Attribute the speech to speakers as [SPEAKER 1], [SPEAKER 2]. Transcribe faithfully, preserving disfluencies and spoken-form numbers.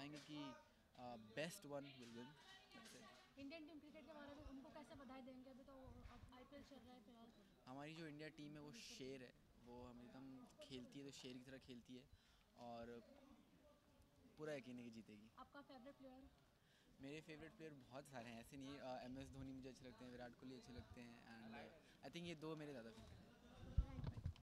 [SPEAKER 1] चाहेंगे कि best one will win.
[SPEAKER 2] Indian team cricket के बारे में उनको कैसे बधाई देंगे? अभी तो अब आईपीएल चल रहा है फिलहाल।
[SPEAKER 1] हमारी जो इंडिया टीम है वो शेर है, वो हम एकदम खेलती है तो शेर की तरह खेलती है और पूरा यकीन है कि जीतेगी।
[SPEAKER 2] आपका फेवरेट प्लेयर?
[SPEAKER 1] मेरे फेवरेट प्लेयर बहुत सारे हैं, ऐसे नहीं। एम एस धोनी मुझे अच्छे लगते हैं, विराट कोहली अच्छे लगते हैं, एंड आई थिंक ये दो मेरे ज़्यादा फेवरेट हैं।